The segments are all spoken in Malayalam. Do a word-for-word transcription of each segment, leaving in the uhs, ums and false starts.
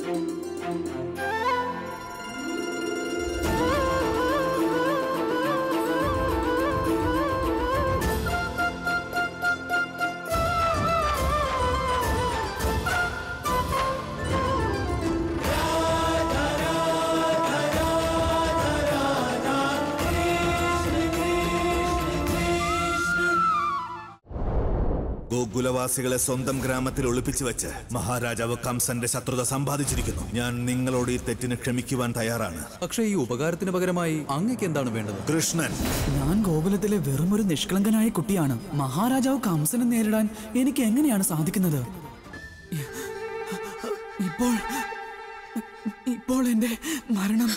ഗോകുലവാസികളെ സ്വന്തം ഗ്രാമത്തിൽ ഒളിപ്പിച്ചു വെച്ച് മഹാരാജാവ് കംസന്റെ ശത്രുത സമ്പാദിച്ചിരിക്കുന്നു. ഞാൻ നിങ്ങളോട് ഈ തെറ്റിന് ക്ഷമിക്കുവാൻ തയ്യാറാണ്. പക്ഷേ ഈ ഉപകാരത്തിന് പകരമായി അങ്ങക്ക് എന്താണ് വേണ്ടത്? കൃഷ്ണൻ, ഞാൻ ഗോകുലത്തിലെ വെറുമൊരു നിഷ്കളങ്കനായ കുട്ടിയാണ്. മഹാരാജാവ് കംസനെ നേരിടാൻ എനിക്ക് എങ്ങനെയാണ് സാധിക്കുന്നത്? ഇപ്പോൾ ഇപ്പോൾ എന്റെ മരണം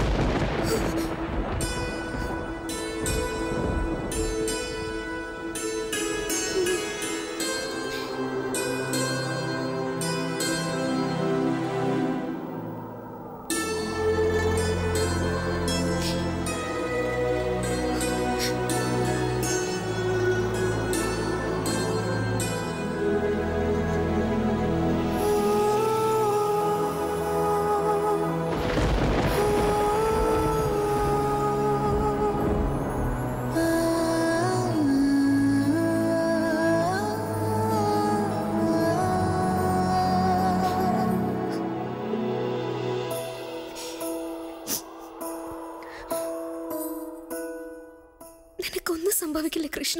നിനക്കൊന്നും സംഭവിക്കില്ല കൃഷ്ണ.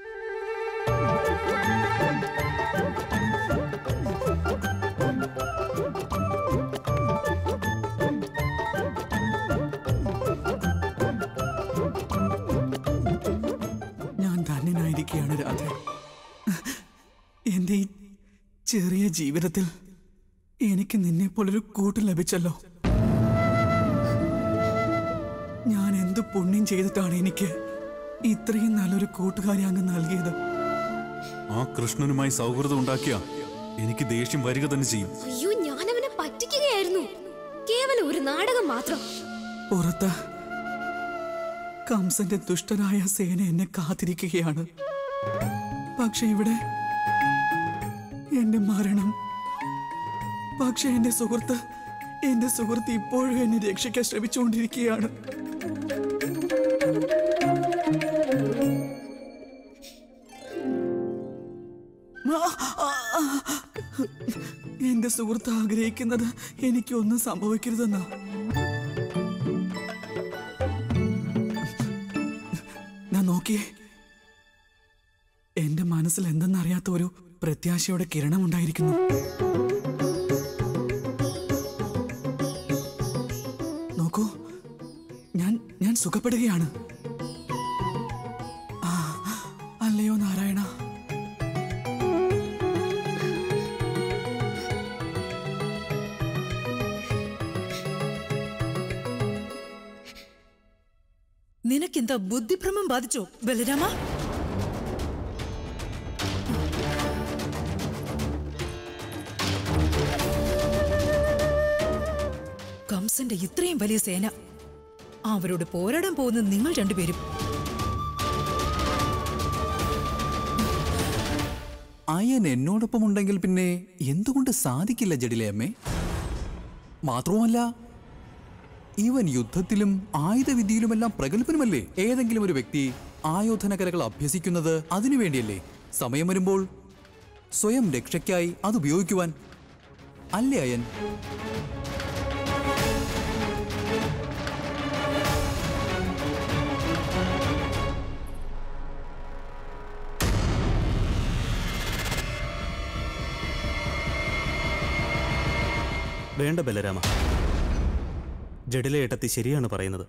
ഞാൻ ധന്യനായിരിക്കുകയാണ് രാധ. എന്റെ ഈ ചെറിയ ജീവിതത്തിൽ എനിക്ക് നിന്നെ പോലൊരു കൂട്ട് ലഭിച്ചല്ലോ. ഞാൻ എന്ത് പുണ്യം ചെയ്തിട്ടാണ് എനിക്ക് ഇത്രയും നല്ലൊരു കൂട്ടുകാരി അങ്ങ് നൽകിയത്? ആ കൃഷ്ണനുമായി സൗഹൃദം ഉണ്ടാക്കിയ എനിക്ക് ദേഷ്യം വരിക തന്നെ ചെയ്യും. അയ്യോ, ഞാൻ അവനെ പറ്റിക്കുകയായിരുന്നു. കേവലം ഒരു നാടകം മാത്രം. പുറത്ത് കംസന്റെ ദുഷ്ടനായ സേന എന്നെ കാത്തിരിക്കുകയാണ്. പക്ഷെ ഇവിടെ എന്റെ മരണം. പക്ഷെ എന്റെ സുഹൃത്ത് എന്റെ സുഹൃത്ത് ഇപ്പോഴും എന്നെ രക്ഷിക്കാൻ ശ്രമിച്ചുകൊണ്ടിരിക്കുകയാണ്. എന്റെ സുഹൃത്ത് ആഗ്രഹിക്കുന്നത് എനിക്കൊന്നും സംഭവിക്കരുതെന്നാ. ഞാൻ നോക്കിയേ, എന്റെ മനസ്സിൽ എന്തെന്നറിയാത്ത ഒരു പ്രത്യാശയുടെ കിരണമുണ്ടായിരിക്കുന്നു. നോക്കൂ, ഞാൻ ഞാൻ സുഖപ്പെടുകയാണ്. അല്ലയോ നാരായണ. നിനക്കെന്താ ബുദ്ധിഭ്രമം ബാധിച്ചോ ബലരാമ? കംസന്റെ ഇത്രയും വലിയ സേന, അവരോട് പോരാടാൻ പോകുന്ന നിങ്ങൾ രണ്ടുപേരും. അയൻ എന്നോടൊപ്പം ഉണ്ടെങ്കിൽ പിന്നെ എന്തുകൊണ്ട് സാധിക്കില്ല ജഡിലയമ്മേ? മാത്രവുമല്ല, ഇവൻ യുദ്ധത്തിലും ആയുധവിദ്യയിലുമെല്ലാം പ്രഗത്ഭനുമല്ലേ? ഏതെങ്കിലും ഒരു വ്യക്തി ആയോധന കലകൾ അഭ്യസിക്കുന്നത് അതിനുവേണ്ടിയല്ലേ? സമയം വരുമ്പോൾ സ്വയം രക്ഷയ്ക്കായി അത് ഉപയോഗിക്കുവാൻ അല്ലേ അയൻ? വേണ്ട ബലരാമ, ജഡിലയേട്ടത്തി ശരിയാണ് പറയുന്നത്.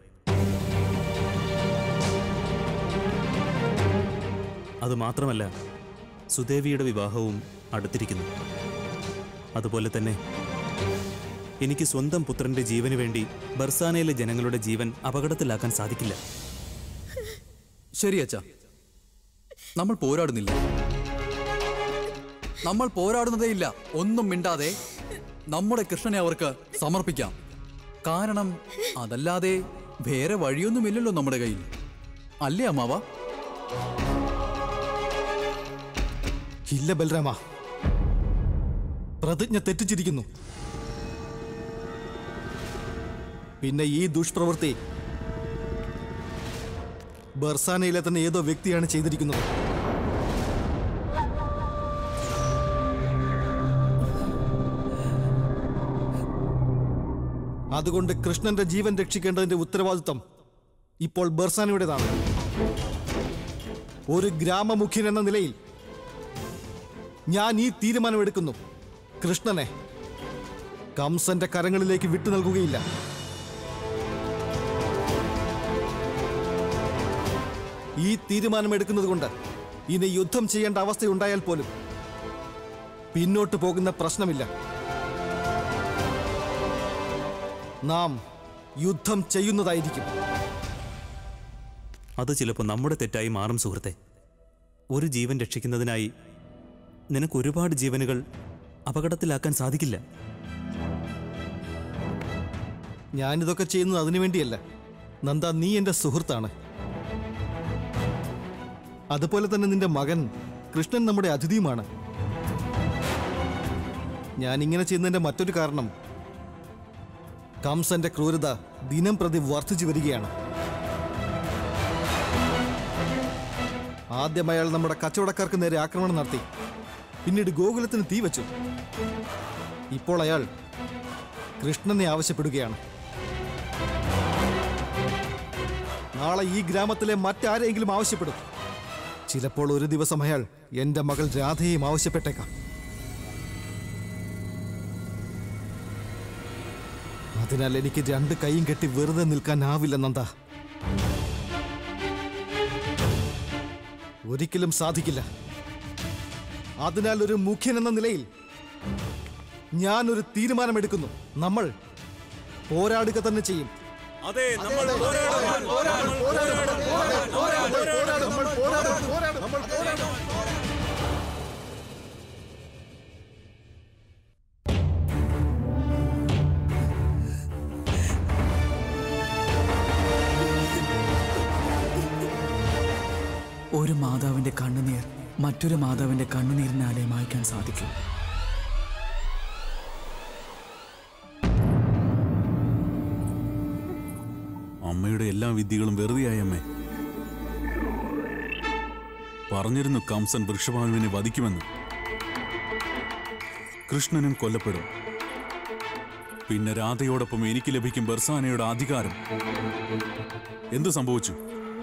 അതുമാത്രമല്ല, സുദേവിയുടെ വിവാഹവും അടുത്തിരിക്കുന്നു. അതുപോലെ തന്നെ എനിക്ക് സ്വന്തം പുത്രന്റെ ജീവന് വേണ്ടി ബർസാനയിലെ ജനങ്ങളുടെ ജീവൻ അപകടത്തിലാക്കാൻ സാധിക്കില്ല. ശരി അച്ഛാ, നമ്മൾ പോരാടുന്നില്ല. നമ്മൾ പോരാടുന്നതേയില്ല. ഒന്നും മിണ്ടാതെ നമ്മുടെ കൃഷ്ണനെ അവർക്ക് സമർപ്പിക്കാം. കാരണം അതല്ലാതെ വേറെ വഴിയൊന്നുമില്ലല്ലോ നമ്മുടെ കയ്യിൽ, അല്ലേ അമ്മാവ? ഇല്ല ബലരാമ, പ്രതിജ്ഞ തെറ്റിച്ചിരിക്കുന്നു. പിന്നെ ഈ ദുഷ്പ്രവൃത്തി ബർസാനയിലെ തന്നെ ഏതോ വ്യക്തിയാണ് ചെയ്തിരിക്കുന്നത്. അതുകൊണ്ട് കൃഷ്ണന്റെ ജീവൻ രക്ഷിക്കേണ്ടതിന്റെ ഉത്തരവാദിത്വം ഇപ്പോൾ ബർസാനയുടേതാണ്. ഒരു ഗ്രാമമുഖ്യൻ എന്ന നിലയിൽ ഞാൻ ഈ തീരുമാനമെടുക്കുന്നു. കൃഷ്ണനെ കംസന്റെ കരങ്ങളിലേക്ക് വിട്ടു നൽകുകയില്ല. ഈ തീരുമാനമെടുക്കുന്നത് കൊണ്ട് ഇനി യുദ്ധം ചെയ്യേണ്ട അവസ്ഥയുണ്ടായാൽ പോലും പിന്നോട്ട് പോകുന്ന പ്രശ്നമില്ല. നാം യുദ്ധം ചെയ്യുന്നതായിരിക്കും. അത് ചിലപ്പോൾ നമ്മുടെ തെറ്റായി മാറും സുഹൃത്തെ. ഒരു ജീവൻ രക്ഷിക്കുന്നതിനായി നിനക്ക് ഒരുപാട് ജീവനുകൾ അപകടത്തിലാക്കാൻ സാധിക്കില്ല. ഞാനിതൊക്കെ ചെയ്യുന്നത് അതിനുവേണ്ടിയല്ല നന്ദ, നീ എൻ്റെ സുഹൃത്താണ്. അതുപോലെ തന്നെ നിന്റെ മകൻ കൃഷ്ണൻ നമ്മുടെ അതിഥിയുമാണ്. ഞാനിങ്ങനെ ചെയ്യുന്നതിൻ്റെ മറ്റൊരു കാരണം കംസന്റെ ക്രൂരത ദിനം പ്രതി വർദ്ധിച്ചു വരികയാണ്. ആദ്യം അയാൾ നമ്മുടെ കച്ചവടക്കാർക്ക് നേരെ ആക്രമണം നടത്തി, പിന്നീട് ഗോകുലത്തിന് തീ വെച്ചു. ഇപ്പോൾ അയാൾ കൃഷ്ണനെ ആവശ്യപ്പെടുകയാണ്. നാളെ ഈ ഗ്രാമത്തിലെ മറ്റാരെങ്കിലും ആവശ്യപ്പെടും. ചിലപ്പോൾ ഒരു ദിവസം അയാൾ എൻ്റെ മകൾ രാധയെയും ആവശ്യപ്പെട്ടേക്കാം. അതിനാൽ എനിക്ക് രണ്ട് കൈയും കെട്ടി വെറുതെ നിൽക്കാനാവില്ല നന്ദ. ഒരിക്കലും സാധിക്കില്ല. അതിനാൽ ഒരു മുഖ്യൻ എന്ന നിലയിൽ ഞാൻ ഒരു തീരുമാനമെടുക്കുന്നു. നമ്മൾ പോരാടുക തന്നെ ചെയ്യും. ഒരു മാതാവിന്റെ കണ്ണുനീർ മറ്റൊരു മാതാവിന്റെ കണ്ണുനീരിനാലെ മായ്ക്കാൻ സാധിക്കും. അമ്മയുടെ എല്ലാ വിദ്യകളും വെറുതെയായി അമ്മേ. പറഞ്ഞിരുന്നു കംസൻ വൃഷഭാനുവിനെ വധിക്കുമെന്ന്. കൃഷ്ണനും കൊല്ലപ്പെടും. പിന്നെ രാധയോടൊപ്പം എനിക്ക് ലഭിക്കും ബർസാനയുടെ അധികാരം. എന്തു സംഭവിച്ചു?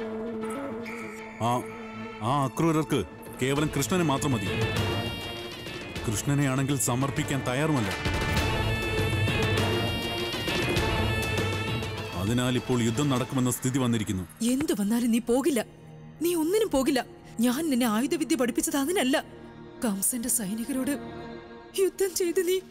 ആ ആ അക്രൂരർക്ക് കേവലം കൃഷ്ണനെ മാത്രം മതി. കൃഷ്ണനെയാണെങ്കിൽ സമർപ്പിക്കാൻ തയ്യാറുമല്ല. അതിനാൽ ഇപ്പോൾ യുദ്ധം നടക്കുമെന്ന സ്ഥിതി വന്നിരിക്കുന്നു. എന്തു വന്നാലും നീ പോകില്ല. നീ ഒന്നിനും പോകില്ല. ഞാൻ നിന്നെ ആയുധവിദ്യ പഠിപ്പിച്ചത് അതിനല്ല. കംസന്റെ സൈനികരോട് യുദ്ധം ചെയ്ത് നീ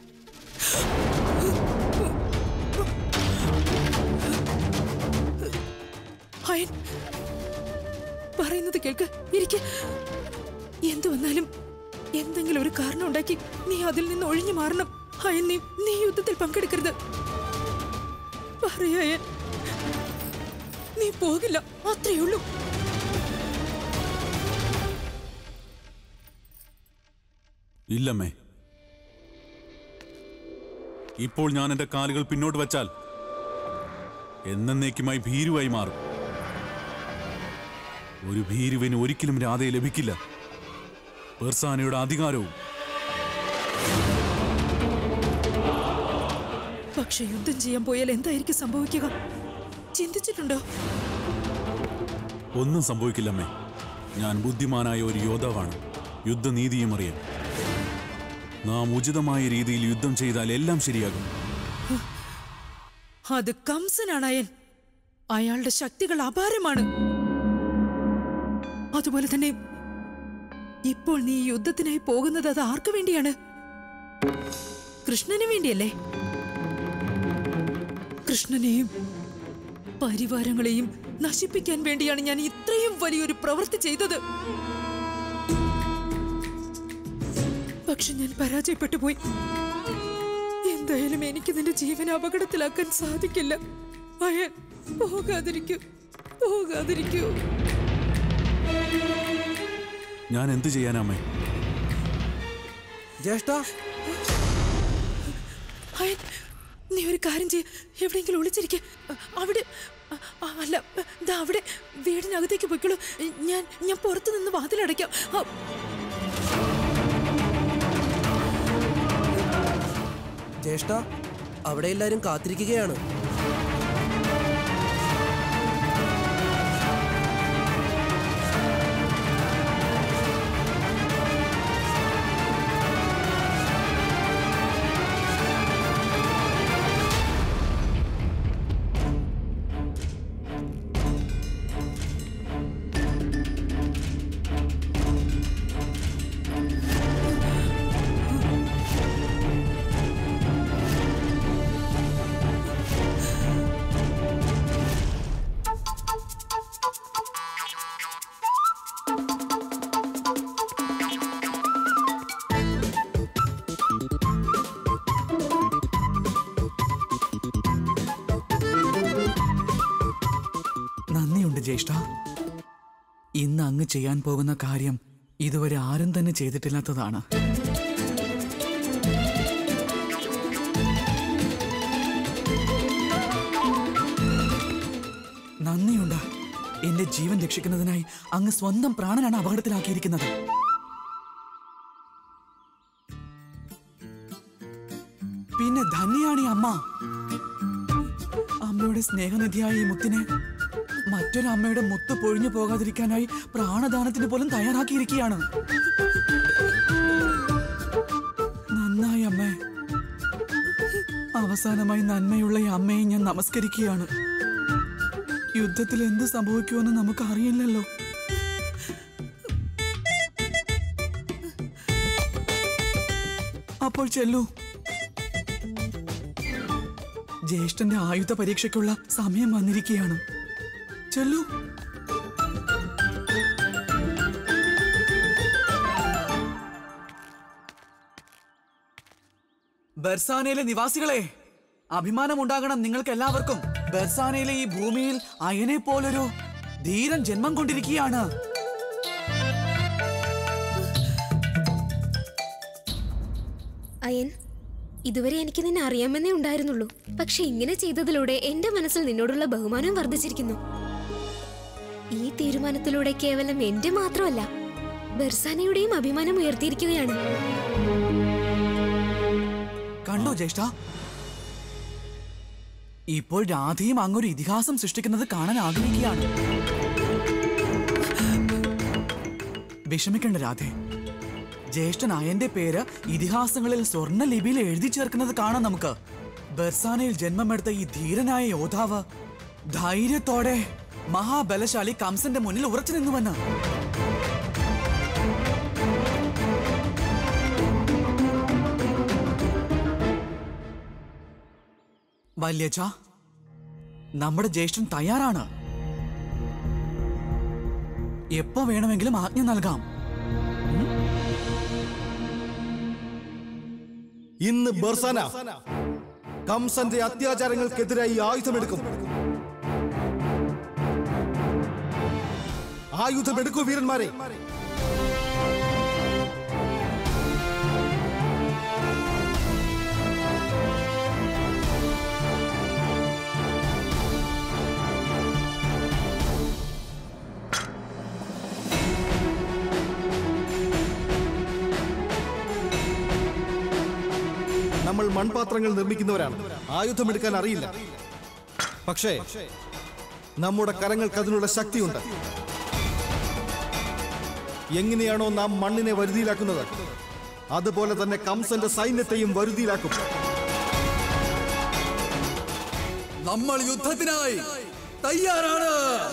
അയൻ പറയുന്നത് കേൾക്ക്. ഇരിക്ക്. എന്തു വന്നാലും എന്തെങ്കിലും ഒരു കാരണം ഉണ്ടാക്കി നീ അതിൽ നിന്ന് ഒഴിഞ്ഞു മാറണം. അയൻ, നീ നീ യുദ്ധത്തിൽ പങ്കെടുക്കരുത്. പറയായൻ, നീ പോകില്ല. അത്രയേ ഉള്ളൂ. ഇല്ലമ്മേ. ഇപ്പോൾ ഞാൻ എന്റെ കാലുകൾ പിന്നോട്ട് വച്ചാൽ എന്നേക്കുമായി ഭീരുവായി മാറും. ഒരു ഭീരുവിന് ഒരിക്കലും രാധയെ ലഭിക്കില്ല. ബർസാനയുടെ അധികാരവും. പക്ഷെ യുദ്ധം ചെയ്യാൻ പോയാൽ എന്തായിരിക്കും സംഭവിക്കുക? ചിന്തിച്ചിട്ടുണ്ടോ? ഒന്നും സംഭവിക്കില്ലമ്മേ. ഞാൻ ബുദ്ധിമാനായ ഒരു യോദ്ധാവാണ്. യുദ്ധനീതിയും അറിയാം. നാം ഉചിതമായ രീതിയിൽ യുദ്ധം ചെയ്താൽ എല്ലാം ശരിയാകും. അത് കംസനാണയൻ. അയാളുടെ ശക്തികൾ അപാരമാണ്. അതുപോലെ തന്നെ ഇപ്പോൾ നീ യുദ്ധത്തിനായി പോകുന്നത് അത് ആർക്കു വേണ്ടിയാണ്? കൃഷ്ണന് വേണ്ടിയല്ലേ? കൃഷ്ണനെയും പരിവാരങ്ങളെയും നശിപ്പിക്കാൻ വേണ്ടിയാണ് ഞാൻ ഇത്രയും വലിയൊരു പ്രവൃത്തി ചെയ്തത്. പക്ഷെ ഞാൻ പരാജയപ്പെട്ടു പോയി. എന്തായാലും എനിക്ക് നിന്റെ ജീവൻ അപകടത്തിലാക്കാൻ സാധിക്കില്ല. അയൻ, പോകാതിരിക്കൂ, പോകാതിരിക്കൂ. ഞാൻ എന്തു ചെയ്യാനമ്മേ? ജ്യേഷ്ഠ, അയൻ, നീ ഒരു കാര്യം ചെയ്യ, എവിടെയെങ്കിലും ഒളിച്ചിരിക്കെ. അവിടെ അ- അല്ല ദാ അവിടെ വീടിനകത്തേക്ക് പോയിക്കോളൂ. ഞാൻ ഞാൻ പുറത്തു നിന്ന് വാതിലടയ്ക്കാം. ആ, ജ്യേഷ്ഠ, അവിടെ എല്ലാരും കാത്തിരിക്കുകയാണ്. നന്ദിയുണ്ട് ജ്യേഷ്ഠ. ഇന്ന് അങ്ങ് ചെയ്യാൻ പോകുന്ന കാര്യം ഇതുവരെ ആരും തന്നെ ചെയ്തിട്ടില്ലാത്തതാണ്. നന്ദിയുണ്ട്. എന്റെ ജീവൻ രക്ഷിക്കുന്നതിനായി അങ്ങ് സ്വന്തം പ്രാണനാണ് അപകടത്തിലാക്കിയിരിക്കുന്നത്. പിന്നെ ധന്യാണ് ഈ അമ്മ. അമ്മയുടെ സ്നേഹനിധിയായ ഈ മുത്തിനെ മറ്റൊരു അമ്മയുടെ മുത്ത് പൊഴിഞ്ഞു പോകാതിരിക്കാനായി പ്രാണദാനത്തിന് പോലും തയ്യാറാക്കിയിരിക്കുകയാണ്. നന്നായി അമ്മേ. അവസാനമായി നന്മയുള്ള ഈ അമ്മയെ ഞാൻ നമസ്കരിക്കുകയാണ്. യുദ്ധത്തിൽ എന്ത് സംഭവിക്കുമെന്ന് നമുക്ക് അറിയില്ലല്ലോ. അപ്പോൾ ചെല്ലൂ. ജ്യേഷ്ഠന്റെ ആയുധ പരീക്ഷയ്ക്കുള്ള സമയം വന്നിരിക്കുകയാണ്. ചെല്ലൂ. ബർസാനയിലെ നിവാസികളെ, അഭിമാനമുണ്ടാകണം നിങ്ങൾക്ക് എല്ലാവർക്കും. ബർസാനയിലെ ഈ ഭൂമിയിൽ അയനെ പോലൊരു ധീരൻ ജന്മം കൊണ്ടിരിക്കുകയാണ്. അയൻ, ഇതുവരെ എനിക്ക് നിന്നെ അറിയാമെന്നേ ഉണ്ടായിരുന്നുള്ളൂ. പക്ഷെ ഇങ്ങനെ ചെയ്തതിലൂടെ എന്റെ മനസ്സിൽ നിന്നോടുള്ള ബഹുമാനം വർദ്ധിച്ചിരിക്കുന്നു. ഈ തീരുമാനത്തിലൂടെ കേവലം എന്റെ മാത്രമല്ല, ബർസാനയുടെയും അഭിമാനം ഉയർത്തിയിരിക്കുകയാണ്. കണ്ടോ ജ്യേഷ്ഠ, ഇപ്പോൾ രാധയും അങ്ങൊരു ഇതിഹാസം സൃഷ്ടിക്കുന്നത് കാണാൻ ആഗ്രഹിക്കുകയാണ്. വിഷമിക്കണ്ട രാധേ. ജ്യേഷ്ഠൻ അയന്റെ പേര് ഇതിഹാസങ്ങളിൽ സ്വർണ്ണ ലിപിയിൽ എഴുതി ചേർക്കുന്നത് കാണാം നമുക്ക്. ബർസാനയിൽ ജന്മമെടുത്ത ഈ ധീരനായ യോദ്ധാവ് ധൈര്യത്തോടെ മഹാബലശാലി കംസന്റെ മുന്നിൽ ഉറച്ചു നിന്നുവെന്ന്. വല്യച്ഛ, നമ്മുടെ ജ്യേഷ്ഠൻ തയ്യാറാണ്. എപ്പോ വേണമെങ്കിലും ആജ്ഞ നൽകാം. ഇന്ന് ബർസാന കംസന്റെ അത്യാചാരങ്ങൾക്കെതിരായി ആയുധമെടുക്കും. ആയുധമെടുക്കൂ വീരന്മാരെ. നമ്മൾ മൺപാത്രങ്ങൾ നിർമ്മിക്കുന്നവരാണ്. ആയുധമെടുക്കാൻ അറിയില്ല. പക്ഷേ നമ്മുടെ കരങ്ങൾക്ക് അതിനുള്ള ശക്തിയുണ്ട്. എങ്ങനെയാണോ നാം മണ്ണിനെ വരുതിയിലാക്കുന്നത്, അതുപോലെ തന്നെ കംസന്റെ സൈന്യത്തെയും വരുതിയിലാക്കും. നമ്മൾ യുദ്ധത്തിനായി തയ്യാറാണ്.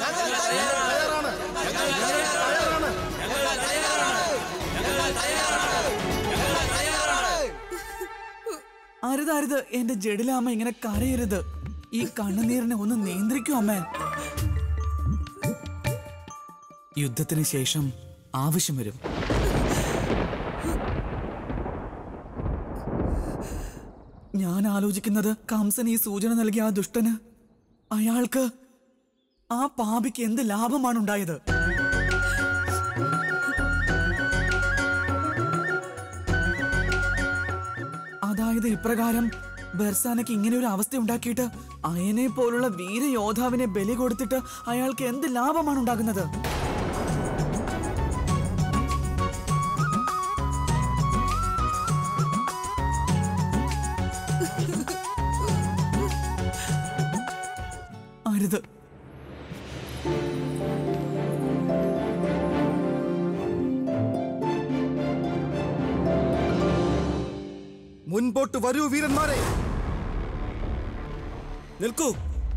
അരുത് അരുത്, എന്റെ ജഡിലാമ്മ ഇങ്ങനെ കരയരുത്. ഈ കണ്ണുനീരിനെ ഒന്ന് നിയന്ത്രിക്കൂ അമ്മേ. യുദ്ധത്തിന് ശേഷം ആവശ്യം വരും. ഞാൻ ആലോചിക്കുന്നത് കംസൻ ഈ സൂചന നൽകിയ ആ ദുഷ്ടന്, അയാൾക്ക്, ആ പാപിക്ക് എന്ത് ലാഭമാണ് ഉണ്ടായത്? അതായത് ഇപ്രകാരം ബർസാനയ്ക്ക് ഇങ്ങനെ ഒരു അവസ്ഥ ഉണ്ടാക്കിയിട്ട് അയനെ പോലുള്ള വീരയോദ്ധാവിനെ ബലി കൊടുത്തിട്ട് അയാൾക്ക് എന്ത് ലാഭമാണ് ഉണ്ടാകുന്നത്? അരുത്. മുൻപോട്ട് വരൂ വീരന്മാരെ. നിൽക്കൂ.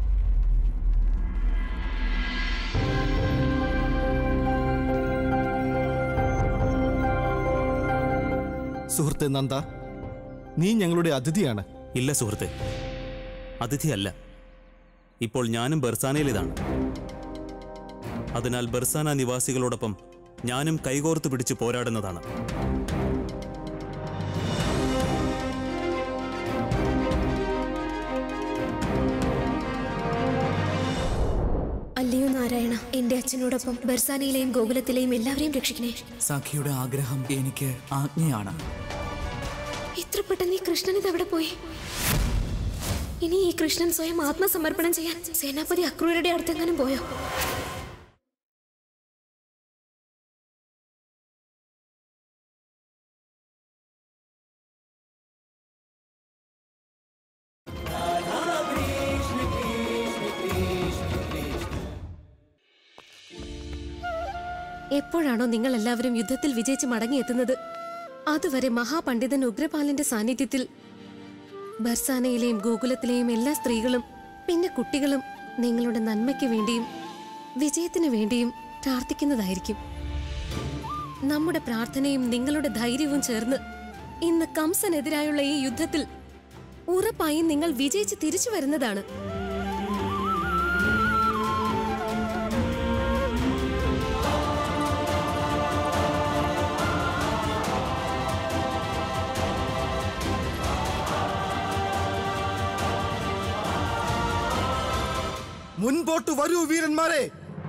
സുഹൃത്തെ നന്ദ, നീ ഞങ്ങളുടെ അതിഥിയാണ്. ഇല്ല സുഹൃത്തെ, അതിഥിയല്ല. ഇപ്പോൾ ഞാനും ബർസാനയിലേതാണ്. അതിനാൽ ബർസാന നിവാസികളോടൊപ്പം ഞാനും കൈകോർത്ത് പിടിച്ച് പോരാടുന്നതാണ്. അല്ലയോ നാരായണ, എന്റെ അച്ഛനോടൊപ്പം ബർസാനയിലെയും ഗോകുലത്തിലെയും എല്ലാവരെയും രക്ഷിക്കണേ. സഖിയുടെ ആഗ്രഹം എനിക്ക് ആജ്ഞയാണ്. ഇത്ര പെട്ടെന്ന് ഈ കൃഷ്ണൻ ഇതെവിടെ പോയി? ഇനി ഈ കൃഷ്ണൻ സ്വയം ആത്മസമർപ്പണം ചെയ്യാൻ സേനാപതി അക്രൂരയുടെ അടുത്തെങ്ങാനും പോയോ? എപ്പോഴാണോ നിങ്ങൾ എല്ലാവരും യുദ്ധത്തിൽ വിജയിച്ച് മടങ്ങിയെത്തുന്നത്, അതുവരെ മഹാപണ്ഡിതൻ ഉഗ്രപാലന്റെ സാന്നിധ്യത്തിൽ ബർസാനയിലെയും ഗോകുലത്തിലെയും എല്ലാ സ്ത്രീകളും പിന്നെ കുട്ടികളും നിങ്ങളുടെ നന്മയ്ക്ക് വേണ്ടിയും വിജയത്തിന് വേണ്ടിയും പ്രാർത്ഥിക്കുന്നതായിരിക്കും. നമ്മുടെ പ്രാർത്ഥനയും നിങ്ങളുടെ ധൈര്യവും ചേർന്ന് ഇന്ന് കംസനെതിരായുള്ള ഈ യുദ്ധത്തിൽ ഉറപ്പായും നിങ്ങൾ വിജയിച്ച് തിരിച്ചു വരുന്നതാണ്. മുൻപോട്ട് വരൂ വീരന്മാരെ.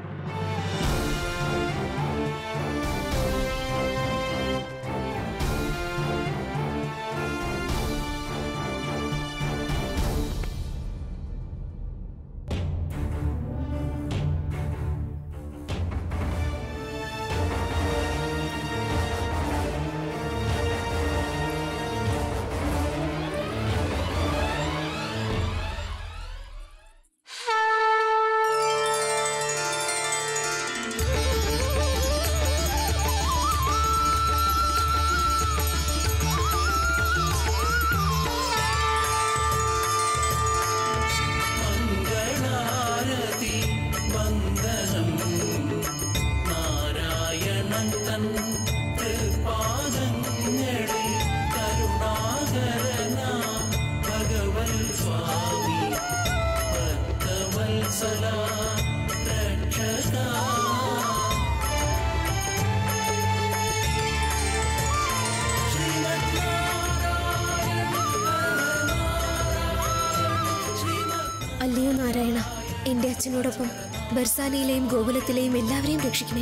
അല്ലയോ നാരായണ, എന്റെ അച്ഛനോടൊപ്പം ബർസാനയിലെയും ഗോകുലത്തിലെയും എല്ലാവരെയും രക്ഷിക്കണേ.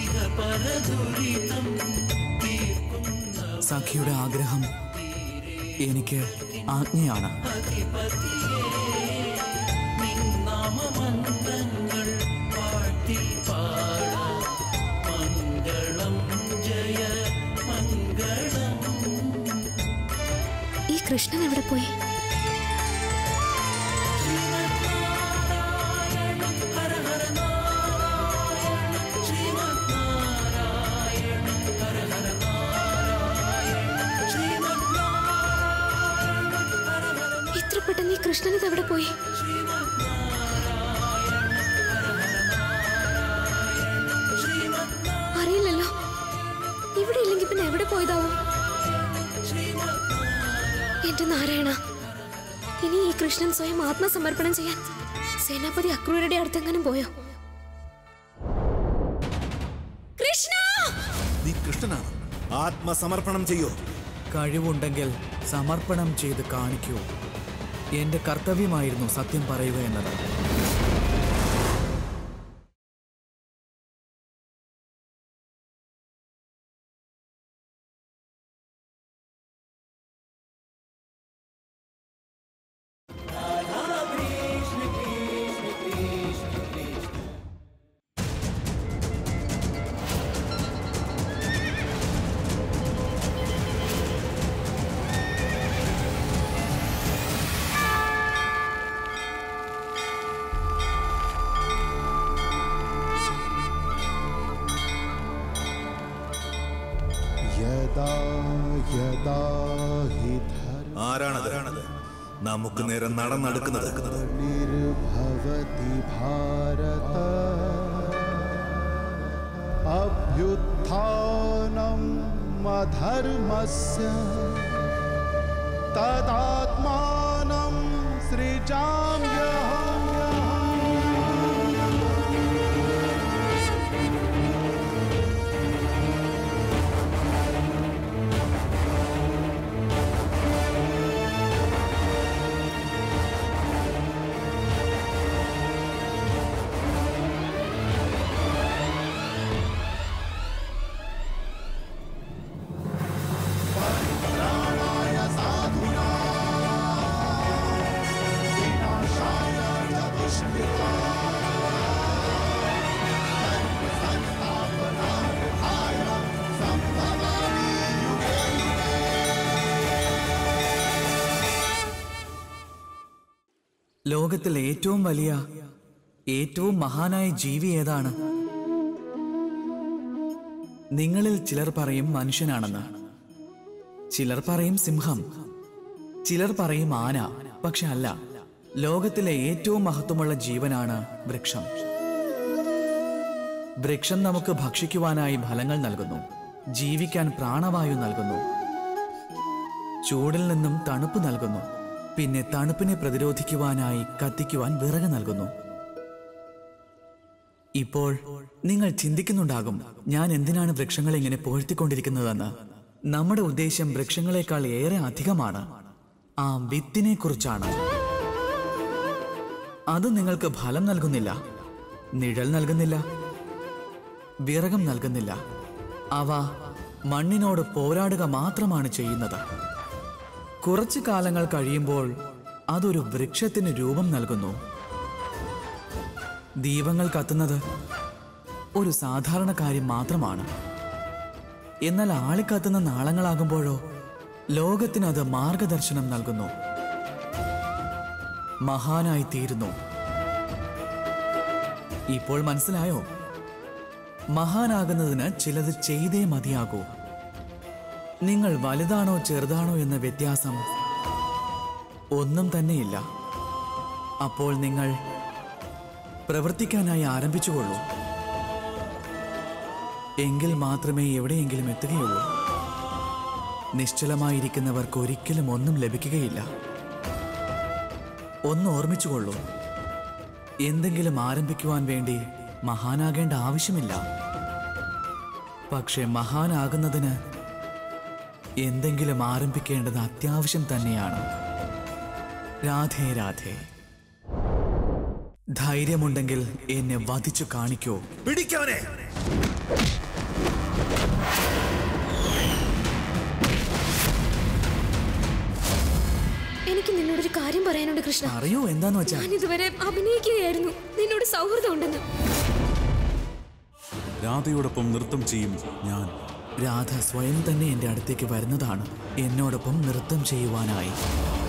സഖിയുടെ ആഗ്രഹം എനിക്ക് ആജ്ഞയാണ്. ഈ കൃഷ്ണൻ എവിടെ പോയി? ഇത്ര പെട്ടെന്ന് ഈ കൃഷ്ണൻ ഇതെവിടെ പോയി? അറിയില്ലല്ലോ. ഇവിടെ ഇല്ലെങ്കിൽ പിന്നെ എവിടെ പോയതാവും? എന്റെ നാരായണ, ഇനി ഈ കൃഷ്ണൻ സ്വയം ആത്മസമർപ്പണം ചെയ്യാൻ സേനാപതി അക്രൂരയുടെ അടുത്തെങ്ങാനും പോയോ? കൃഷ്ണ! നീ കൃഷ്ണനാണ്. ആത്മസമർപ്പണം ചെയ്യോ. കഴിവുണ്ടെങ്കിൽ സമർപ്പണം ചെയ്ത് കാണിക്കൂ. എന്റെ കർത്തവ്യമായിരുന്നു സത്യം പറയുക എന്നത്. നമുക്ക് നേരെ നടന്നെടുക്കുന്നത്. निर्भवति भारत अभ्युत्थानम् अधर्मस्य तदात्मानं सृजाम्यहम्. ലോകത്തിൽ ഏറ്റവും വലിയ ഏറ്റവും മഹാനായ ജീവി ഏതാണ്? നിങ്ങളിൽ ചിലർ പറയും മനുഷ്യനാണെന്ന്, ചിലർ പറയും സിംഹം, ചിലർ പറയും ആന. പക്ഷെ അല്ല, ലോകത്തിലെ ഏറ്റവും മഹത്വമുള്ള ജീവനാണ് വൃക്ഷം. വൃക്ഷം നമുക്ക് ഭക്ഷിക്കുവാനായി ഫലങ്ങൾ നൽകുന്നു, ജീവിക്കാൻ പ്രാണവായു നൽകുന്നു, ചൂടിൽ നിന്നും തണുപ്പ് നൽകുന്നു, പിന്നെ തണുപ്പിനെ പ്രതിരോധിക്കുവാനായി കത്തിക്കുവാൻ വിറക് നൽകുന്നു. ഇപ്പോൾ നിങ്ങൾ ചിന്തിക്കുന്നുണ്ടാകും, ഞാൻ എന്തിനാണ് വൃക്ഷങ്ങളെ ഇങ്ങനെ പുകഴ്ത്തിക്കൊണ്ടിരിക്കുന്നതെന്ന്. നമ്മുടെ ഉദ്ദേശം വൃക്ഷങ്ങളെക്കാൾ ഏറെ അധികമാണ്. ആ വിത്തിനെ കുറിച്ചാണ്. അത് നിങ്ങൾക്ക് ഫലം നൽകുന്നില്ല, നിഴൽ നൽകുന്നില്ല, വിറകം നൽകുന്നില്ല. അവ മണ്ണിനോട് പോരാടുക മാത്രമാണ് ചെയ്യുന്നത്. കുറച്ചു കാലങ്ങൾ കഴിയുമ്പോൾ അതൊരു വൃക്ഷത്തിന് രൂപം നൽകുന്നു. ദീപങ്ങൾ കത്തുന്നത് ഒരു സാധാരണ കാര്യം മാത്രമാണ്. എന്നാൽ ആളിക്കത്തുന്ന നാളങ്ങളാകുമ്പോഴോ ലോകത്തിന് അത് മാർഗദർശനം നൽകുന്നു, മഹാനായി തീരുന്നു. ഇപ്പോൾ മനസ്സിലായോ? മഹാനാകുന്നതിന് ചിലത് ചെയ്തേ മതിയാകൂ. നിങ്ങൾ വലുതാണോ ചെറുതാണോ എന്ന വ്യത്യാസം ഒന്നും തന്നെയില്ല. അപ്പോൾ നിങ്ങൾ പ്രവർത്തിക്കാനായി ആരംഭിച്ചുകൊള്ളൂ. എങ്കിൽ മാത്രമേ എവിടെയെങ്കിലും എത്തുകയുള്ളൂ. നിശ്ചലമായിരിക്കുന്നവർക്ക് ഒരിക്കലും ഒന്നും ലഭിക്കുകയില്ല. ഒന്ന് ഓർമ്മിച്ചുകൊള്ളൂ, എന്തെങ്കിലും ആരംഭിക്കുവാൻ വേണ്ടി മഹാനാകേണ്ട ആവശ്യമില്ല. പക്ഷെ മഹാനാകുന്നതിന് എന്തെങ്കിലും ആരംഭിക്കേണ്ടത് അത്യാവശ്യം തന്നെയാണ്. രാധേ രാധേ. ധൈര്യമുണ്ടെങ്കിൽ എന്നെ വധിച്ചു കാണിക്കൂ. പിടിക്കവനെ. എനിക്ക് നിന്നോടൊരു കാര്യം പറയാനുണ്ട് കൃഷ്ണ. അറിയോ എന്താന്ന് വെച്ചാ? ഞാൻ ഇതുവരെ അഭിനയിക്കുകയായിരുന്നു. നിന്നോട് സൗഹൃദം ഉണ്ടെന്ന്. രാധയോടൊപ്പം നൃത്തം ചെയ്യും ഞാൻ. രാധ സ്വയം തന്നെ എന്റെ അടുത്തേക്ക് വരുന്നതാണ് എന്നോടൊപ്പം നൃത്തം ചെയ്യുവാനായി.